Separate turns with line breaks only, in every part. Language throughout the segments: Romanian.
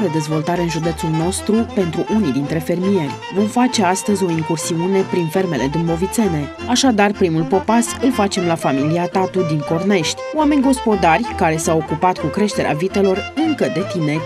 de dezvoltare în județul nostru pentru unii dintre fermieri. Vom face astăzi o incursiune prin fermele dâmbovițene. Așadar, primul popas îl facem la familia Tatu din Cornești, oameni gospodari care s-au ocupat cu creșterea vitelor încă de tineri.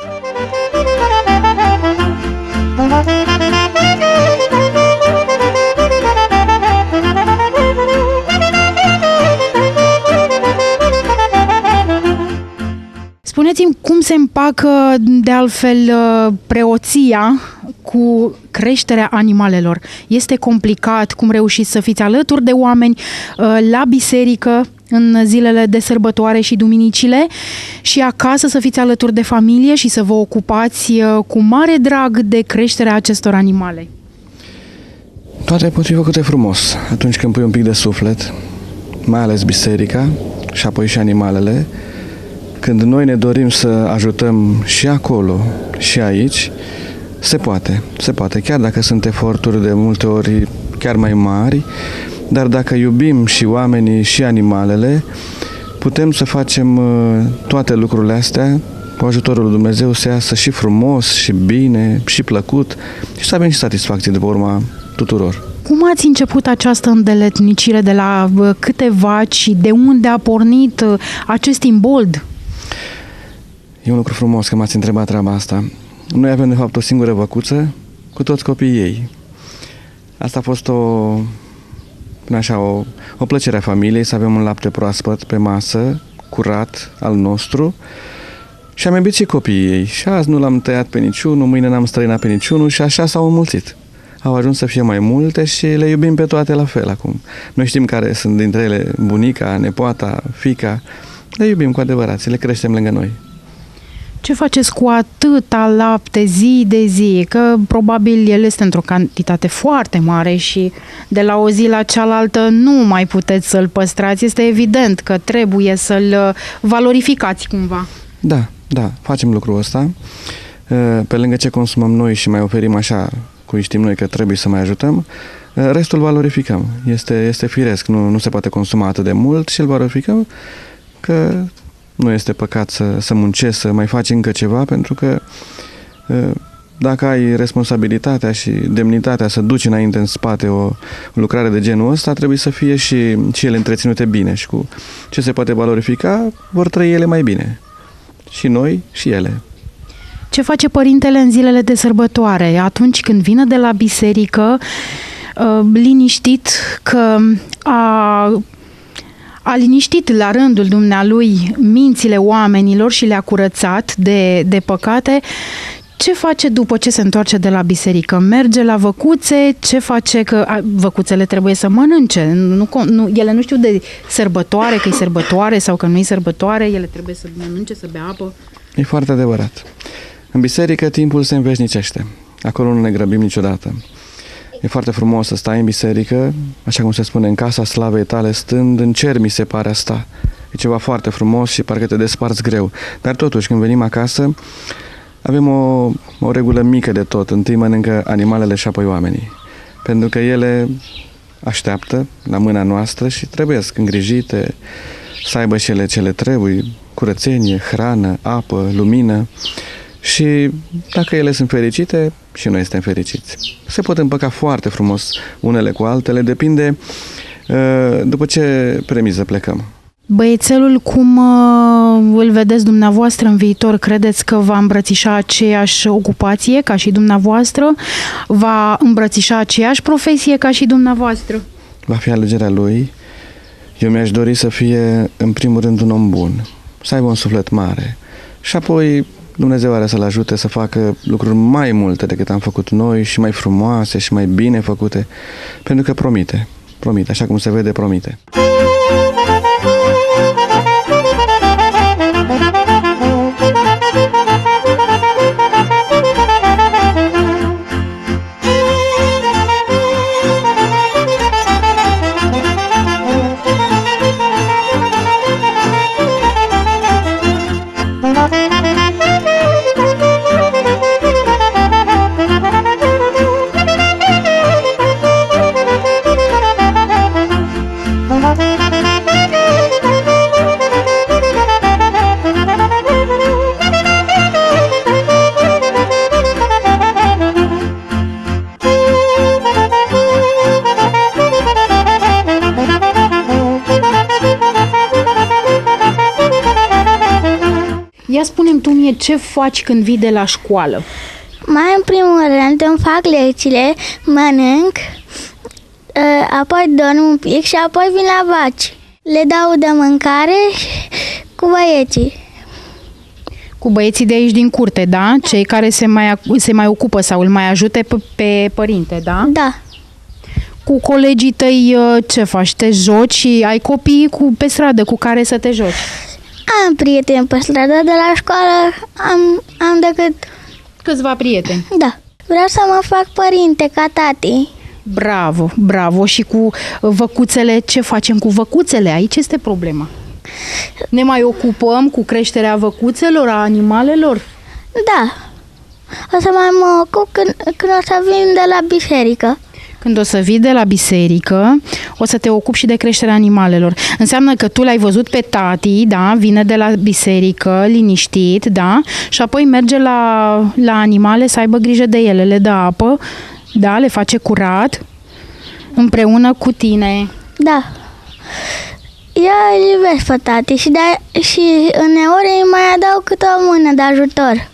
Spuneți-mi cum se împacă de altfel preoția cu creșterea animalelor. Este complicat? Cum reușiți să fiți alături de oameni la biserică în zilele de sărbătoare și duminicile și acasă să fiți alături de familie și să vă ocupați cu mare drag de creșterea acestor animale?
Toate pot fi făcute frumos atunci când pui un pic de suflet, mai ales biserica și apoi și animalele. Când noi ne dorim să ajutăm și acolo și aici, se poate, chiar dacă sunt eforturi de multe ori chiar mai mari, dar dacă iubim și oamenii și animalele, putem să facem toate lucrurile astea cu ajutorul lui Dumnezeu să iasă și frumos, și bine, și plăcut și să avem și satisfacție de pe urma tuturor.
Cum ați început această îndeletnicire, de la câte vaci și de unde a pornit acest imbold?
E un lucru frumos că m-ați întrebat treaba asta. Noi avem de fapt o singură văcuță cu toți copiii ei. Asta a fost o plăcere a familiei, să avem un lapte proaspăt pe masă, curat, al nostru. Și am iubit și copiii ei. Și azi nu l-am tăiat pe niciunul, mâine n-am străinat pe niciunul și așa s-au înmulțit. Au ajuns să fie mai multe și le iubim pe toate la fel acum. Noi știm care sunt dintre ele, bunica, nepoata, fiica. Le iubim cu adevărat și le creștem lângă noi.
Ce faceți cu atâta lapte zi de zi? Că probabil el este într-o cantitate foarte mare și de la o zi la cealaltă nu mai puteți să-l păstrați. Este evident că trebuie să-l valorificați cumva. Da, facem lucrul ăsta. Pe lângă ce consumăm noi și mai oferim așa, cum știm noi că trebuie să mai ajutăm, restul valorificăm. Este firesc, nu se poate consuma atât de mult și îl valorificăm, că nu este păcat să muncești, să mai faci încă ceva, pentru că dacă ai responsabilitatea și demnitatea să duci înainte în spate o lucrare de genul ăsta, trebuie să fie și ele întreținute bine și cu ce se poate valorifica, vor trăi ele mai bine. Și noi și ele. Ce face părintele în zilele de sărbătoare? Atunci când vine de la biserică, liniștit că a liniștit la rândul dumnealui mințile oamenilor și le-a curățat de păcate. Ce face după ce se întoarce de la biserică? Merge la văcuțe? Ce face? Că văcuțele trebuie să mănânce. Ele nu știu de sărbătoare, că e sărbătoare sau că nu e sărbătoare. Ele trebuie să mănânce, să bea apă.
E foarte adevărat. În biserică timpul se înveșnicește. Acolo nu ne grăbim niciodată. E foarte frumos să stai în biserică, așa cum se spune, în casa slavei tale stând, în cer mi se pare a sta. E ceva foarte frumos și parcă te desparți greu. Dar totuși, când venim acasă, avem o regulă mică de tot. Întâi mănâncă animalele și apoi oamenii. Pentru că ele așteaptă la mâna noastră și trebuie îngrijite, să aibă și ele ce le trebuie, curățenie, hrană, apă, lumină. Și dacă ele sunt fericite, și noi suntem fericiți. Se pot împăca foarte frumos unele cu altele, depinde după ce premiză plecăm.
Băiețelul, cum îl vedeți dumneavoastră în viitor? Credeți că va îmbrățișa aceeași ocupație ca și dumneavoastră? Va îmbrățișa aceeași profesie ca și dumneavoastră?
Va fi alegerea lui. Eu mi-aș dori să fie, în primul rând, un om bun, să aibă un suflet mare și apoi Dumnezeu are să-l ajute să facă lucruri mai multe decât am făcut noi și mai frumoase și mai bine făcute, pentru că promite, așa cum se vede, promite.
Thank you.
spune ce faci când vii de la școală.
Mai în primul rând îmi fac lecțiile, mănânc, apoi dorm un pic și apoi vin la vaci. Le dau de mâncare cu băieții.
Cu băieții de aici din curte, da? Cei care se mai ocupă sau îl mai ajute pe părinte, da?
Da.
Cu colegii tăi ce faci? Te joci și ai copii pe stradă cu care să te joci?
Am prieteni pe stradă, de la școală am decât...
Câțiva prieteni.
Da. Vreau să mă fac părinte ca tati.
Bravo, bravo. Și cu văcuțele, ce facem cu văcuțele? Aici este problema. Ne mai ocupăm cu creșterea văcuțelor, a animalelor?
Da. O să mai mă ocup când o să vin de la biserică.
Când o să vii de la biserică, o să te ocupi și de creșterea animalelor. Înseamnă că tu l-ai văzut pe tati, da, vine de la biserică, liniștit, da, și apoi merge la animale să aibă grijă de ele, le dă apă, da, le face curat, împreună cu tine.
Da. Eu îl iubesc pe tati și uneori îi mai adaug câte o mână de ajutor.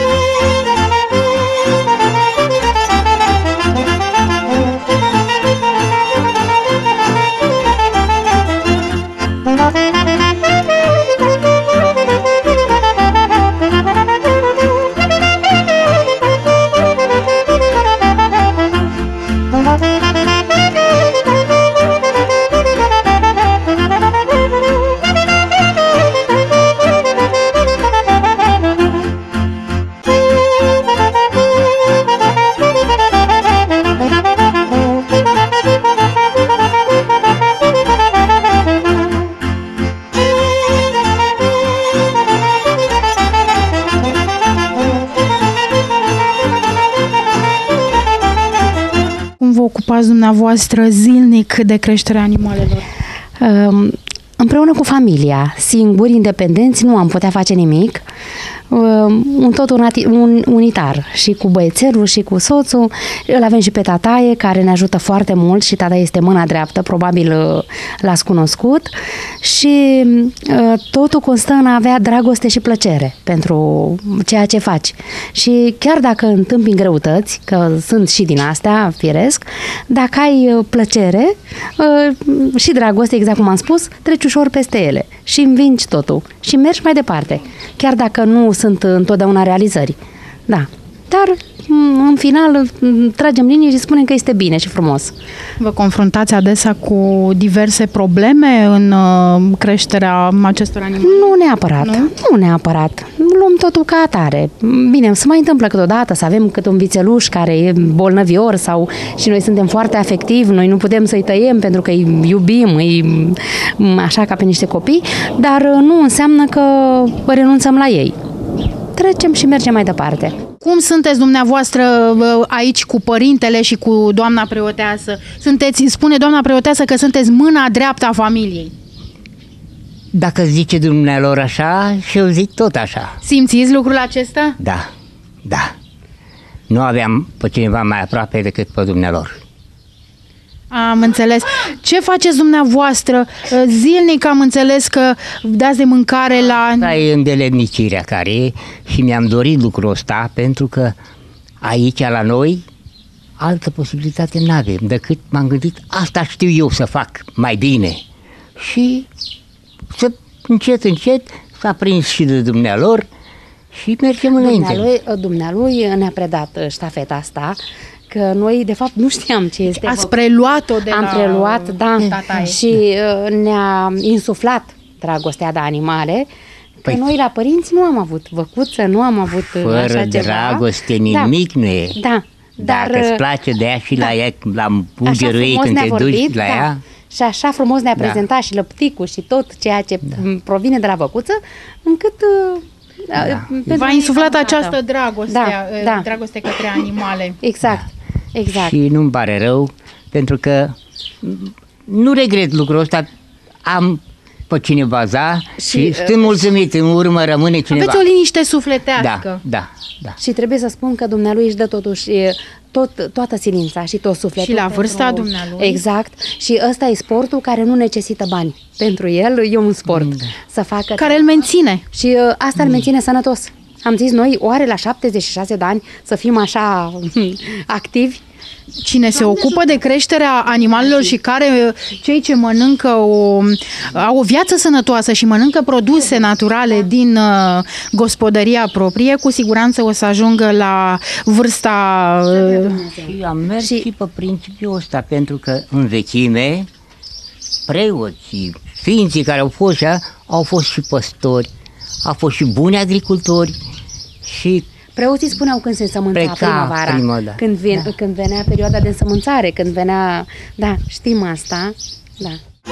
Ocupați dumneavoastră zilnic de creșterea animalelor?
Împreună cu familia, singuri, independenți, nu am putea face nimic. Un tot unitar, și cu băiețelul și cu soțul. Îl avem și pe tataie, care ne ajută foarte mult și tata este mâna dreaptă, probabil l-ați cunoscut, și totul constă în a avea dragoste și plăcere pentru ceea ce faci. Și chiar dacă întâmpini greutăți, că sunt și din astea, firesc, dacă ai plăcere și dragoste, exact cum am spus, treci ușor peste ele și învingi totul și mergi mai departe, chiar dacă nu sunt întotdeauna realizări. Da. Dar în final tragem linie și spunem că este bine și frumos.
Vă confruntați adesea cu diverse probleme în creșterea acestor animale?
Nu neapărat. Nu neapărat. Luăm totul ca atare. Bine, se mai întâmplă câteodată să avem câte un vițeluș care e bolnăvior sau și noi suntem foarte afectivi, noi nu putem să-i tăiem pentru că îi iubim, așa ca pe niște copii, dar nu înseamnă că renunțăm la ei. Trecem și mergem mai departe.
Cum sunteți dumneavoastră aici cu părintele și cu doamna preoteasă? Spune doamna preoteasă că sunteți mâna dreaptă a familiei.
Dacă zice dumnealor așa, și eu zic tot așa.
Simțiți lucrul acesta?
Da, da. Nu aveam pe cineva mai aproape decât pe dumnealor.
Am înțeles. Ce faceți dumneavoastră? Zilnic am înțeles că dați de mâncare la...
Asta e îndeletnicirea care e și mi-am dorit lucrul ăsta pentru că aici la noi altă posibilitate n-avem decât m-am gândit asta știu eu să fac mai bine și să încet s-a prins și de dumnealor și mergem înainte.
Dumnealui ne-a predat ștafeta asta, că noi, de fapt, nu știam ce este.
Ați preluat-o de
Am preluat, da,
tataie.
Și ne-a insuflat dragostea de animale, că noi la părinți nu am avut văcuță, nu am avut
fără
așa ceva.
dragoste nimic nu e.
Da.
Dacă îți place de ea și la ea, la bungerul ei când te duci la ea.
Și așa frumos ne-a prezentat și lăpticul și tot ceea ce provine de la văcuță, încât...
V-a insuflat această dragoste, dragoste către animale.
Exact, exact.
Și nu-mi pare rău, pentru că nu regret lucrul ăsta, am pe cineva și sunt mulțumit, în urmă rămâne cineva.
Aveți o liniște sufletească.
Da.
Și trebuie să spun că dumnealui își dă totuși toată silința și tot sufletul.
Și la vârsta dumnealui.
Exact. Și ăsta e sportul care nu necesită bani. Pentru el e un sport. Să facă
care îl menține.
Și asta îl menține sănătos. am zis noi, oare la 76 de ani să fim așa activi?
Cine se ocupă de creșterea animalelor și cei ce mănâncă au o viață sănătoasă și mănâncă produse naturale din gospodăria proprie, cu siguranță o să ajungă la vârsta...
Și am mers și pe principiul ăsta, pentru că în vechime, preoții, sfinții care au fost și păstori, au fost și buni agricultori și
preoții spuneau când se însămânța primăvara, când venea perioada de însămânțare, când venea... Da, știm asta, da.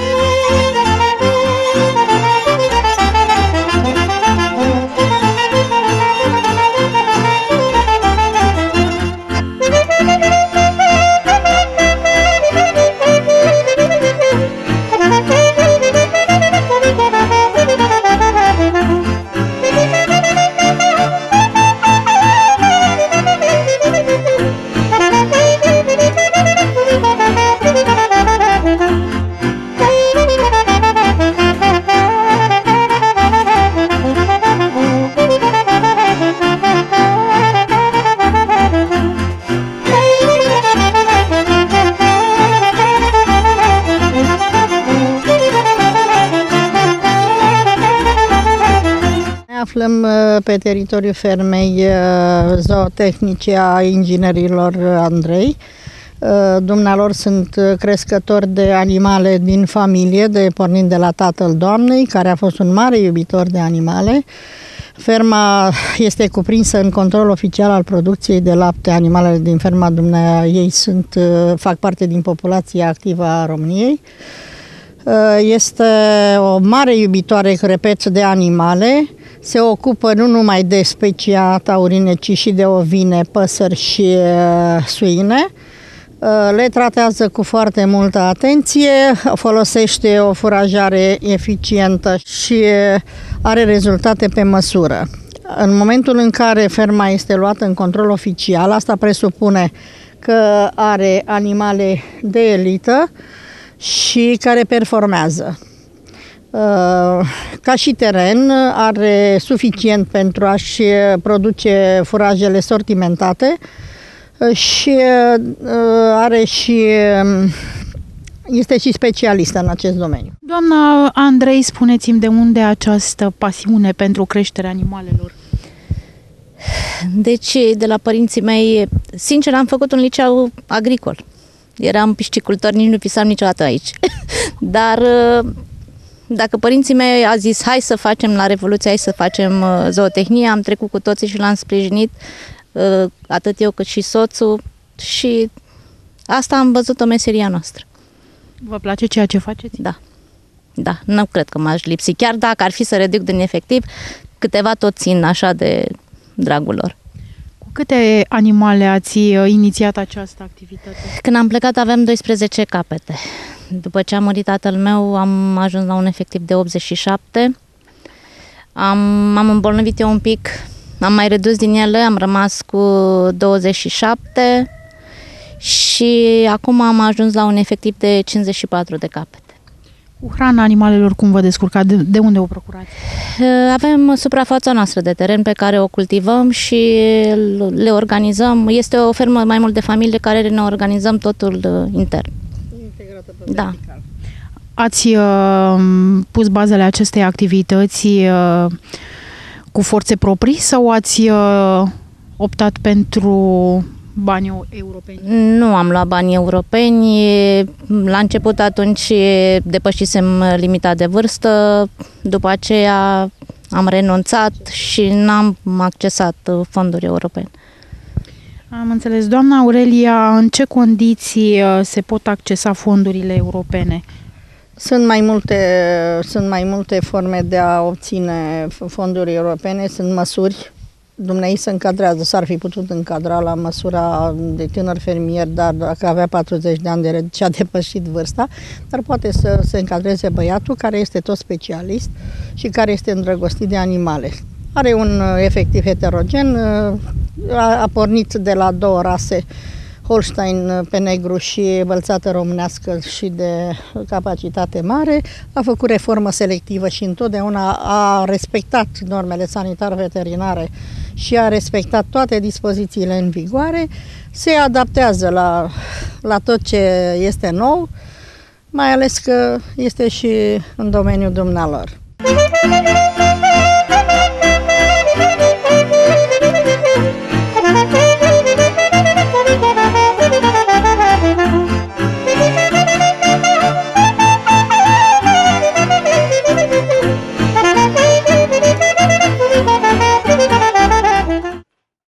Aflăm pe teritoriul fermei zootehnice a inginerilor Andrei. Dumnealor sunt crescători de animale din familie, pornind de la tatăl doamnei, care a fost un mare iubitor de animale. Ferma este cuprinsă în control oficial al producției de lapte. Animalele din ferma dumneaei fac parte din populația activă a României. Este o mare iubitoare, repet, de animale. Se ocupă nu numai de specia taurine, ci și de ovine, păsări și suine. Le tratează cu foarte multă atenție, folosește o furajare eficientă și are rezultate pe măsură. În momentul în care ferma este luată în control oficial, asta presupune că are animale de elită și care performează. Ca și teren, are suficient pentru a-și produce furajele sortimentate și este și specialistă în acest domeniu.
Doamna Andrei, spuneți-mi de unde această pasiune pentru creșterea animalelor?
Deci, de la părinții mei, sincer, am făcut un liceu agricol. Eram piscicultor, nici nu pisam niciodată aici. Dar dacă părinții mei a zis, hai să facem la Revoluție, hai să facem zootehnie, am trecut cu toții și l-am sprijinit, atât eu cât și soțul, și asta am văzut-o meseria noastră.
Vă place ceea ce faceți?
Da. Da, nu cred că m-aș lipsi. Chiar dacă ar fi să reduc din efectiv, câteva tot țin așa de dragul lor.
Cu câte animale ați inițiat această activitate?
Când am plecat aveam 12 capete. După ce a murit tatăl meu am ajuns la un efectiv de 87. M-am îmbolnăvit eu un pic, am mai redus din ele, am rămas cu 27 și acum am ajuns la un efectiv de 54 de capete.
Cu hrana animalelor cum vă descurcați? De unde o procurați?
Avem suprafața noastră de teren pe care o cultivăm și le organizăm. Este o fermă mai mult de familie care ne organizăm totul intern.
Integrată pe
da.
vertical.
Ați pus bazele acestei activități cu forțe proprii sau ați optat pentru banii europeni?
Nu am luat bani europeni. La început atunci depășisem limita de vârstă, după aceea am renunțat și n-am accesat fonduri europene.
Am înțeles. Doamna Aurelia, în ce condiții se pot accesa fondurile europene?
Sunt mai multe forme de a obține fonduri europene, sunt măsuri. Dumnezeu se încadrează, s-ar fi putut încadra la măsura de tânăr fermier, dar dacă avea 40 de ani și-a depășit vârsta, dar poate să se încadreze băiatul care este tot specialist și care este îndrăgostit de animale. Are un efectiv heterogen, a pornit de la două rase, Holstein pe negru și vălțată românească și de capacitate mare, a făcut reformă selectivă și întotdeauna a respectat normele sanitar-veterinare și a respectat toate dispozițiile în vigoare, se adaptează la tot ce este nou, mai ales că este și în domeniul dumnealor.